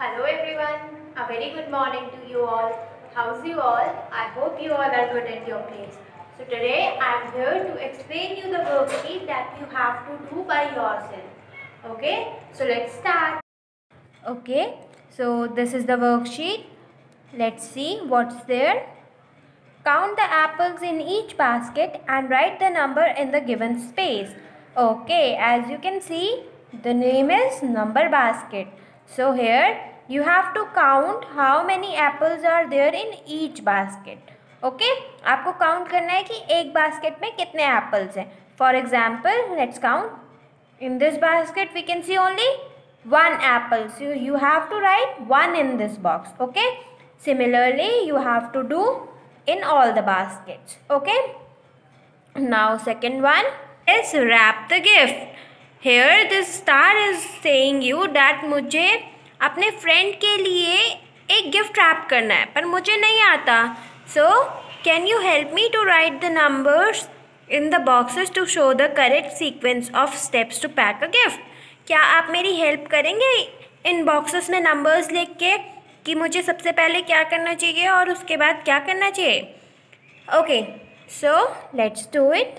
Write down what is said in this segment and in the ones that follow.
Hello everyone, a very good morning to you all. How's you all? I hope you all are good at your place. So today I am here to explain you the worksheet that you have to do by yourself. Okay, so let's start. Okay, so this is the worksheet. Let's see what's there. Count the apples in each basket and write the number in the given space. Okay, as you can see, the name is number basket. So here you have to count how many apples are there in each basket. Okay, आपको count करना है कि एक basket में कितने apples हैं. For example, let's count. In this basket we can see only one apple. So you have to write 1 in this box. Okay. Similarly, you have to do in all the baskets. Okay. Now second one is wrap the gift. Here this star is saying you that मुझे अपने friend के लिए एक gift wrap करना है पर मुझे नहीं आता. So can you help me to write the numbers in the boxes to show the correct sequence of steps to pack a gift? क्या आप मेरी हेल्प करेंगे इन बॉक्सेस में नंबर्स लिख के कि मुझे सबसे पहले क्या करना चाहिए और उसके बाद क्या करना चाहिए? Okay, so let's do it.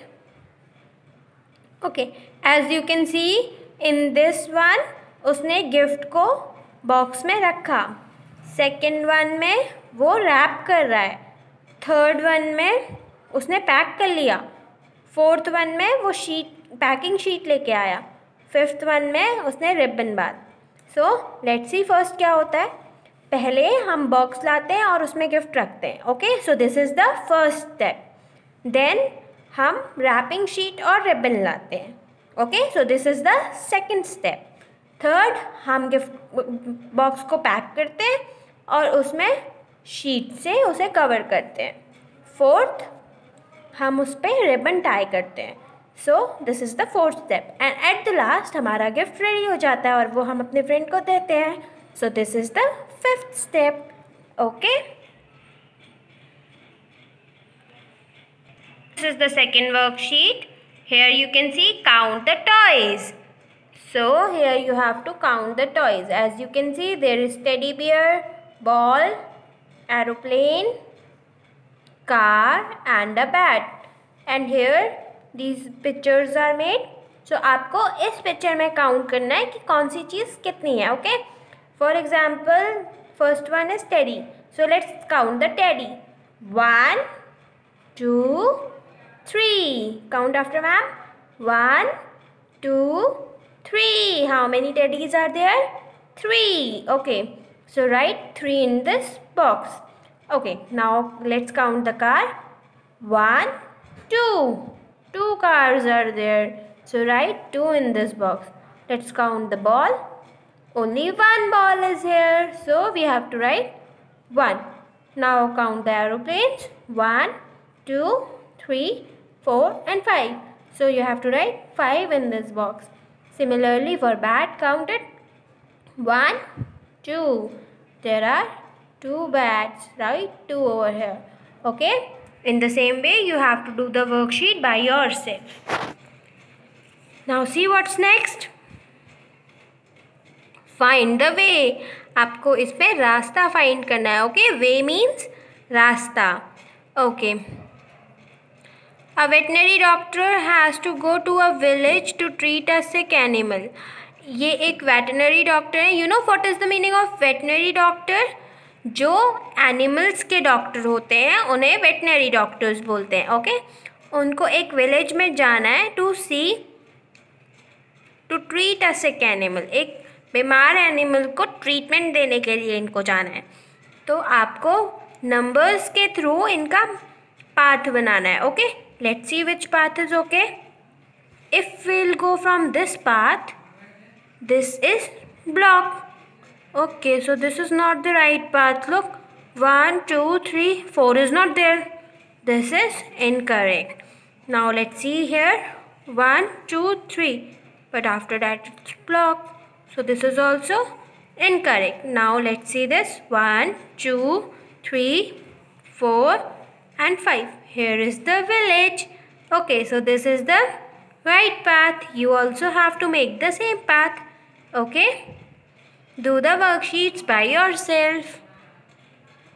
Okay, as you can see in this one उसने गिफ्ट को बॉक्स में रखा. सेकेंड वन में वो रैप कर रहा है. थर्ड वन में उसने पैक कर लिया. फोर्थ वन में वो पैकिंग शीट लेके आया. फिफ्थ वन में उसने रिबन बांध. सो लेट्स सी फर्स्ट क्या होता है. पहले हम बॉक्स लाते हैं और उसमें गिफ्ट रखते हैं. Okay, so this is the first step. Then हम रैपिंग शीट और रिबन लाते हैं. Okay, so this is the second step. Third, हम गिफ्ट बॉक्स को पैक करते हैं और उसमें शीट से उसे कवर करते हैं. फोर्थ, हम उस पर रिबन टाई करते हैं. So this is the fourth step and at the last हमारा गिफ्ट रेडी हो जाता है और वो हम अपने फ्रेंड को देते हैं. So this is the fifth step. Okay, this is the second worksheet. Here you can see count the toys. So here you have to count the toys. As you can see there is teddy bear, ball, aeroplane, car and a bat. And here these pictures are made. So आपको इस picture में count करना है कि कौन सी चीज़ कितनी है. Okay, for example first one is teddy. So let's count the teddy. 1 2 3. Count after ma'am. 1 2 3. How many teddies are there? 3. Okay, so write 3 in this box. Okay, now let's count the car. 1 2. 2 cars are there. So write 2 in this box. Let's count the ball. Only one ball is here. So we have to write 1. Now count the aeroplanes. 1 2 3 4 and 5. So you have to write 5 in this box. Similarly for bat, count it. 1 2. There are 2 bats. Write 2 over here. Okay. In the same way you have to do the worksheet by yourself. Now see what's next. Find the way. आपको इस पे रास्ता find करना है. Okay, way means रास्ता. Okay, a veterinary doctor has to go to a village to treat a sick animal. ये एक veterinary doctor है. You know what is the meaning of veterinary doctor? जो एनिमल्स के doctor होते हैं उन्हें veterinary doctors बोलते हैं. ओके, उनको एक विलेज में जाना है to treat a sick animal. एक बीमार एनिमल को ट्रीटमेंट देने के लिए इनको जाना है. तो आपको नंबर्स के थ्रू इनका पाथ बनाना है. Okay, let's see which path is okay. If we'll go from this path, this is block. Okay, so this is not the right path. Look, 1 2 3 4 is not there. This is incorrect. Now let's see here. 1 2 3, but after that it's block. So this is also incorrect. Now let's see this. 1 2 3 4 and 5. Here is the village. Okay, so this is the right path. You also have to make the same path. Okay, Do the worksheets by yourself.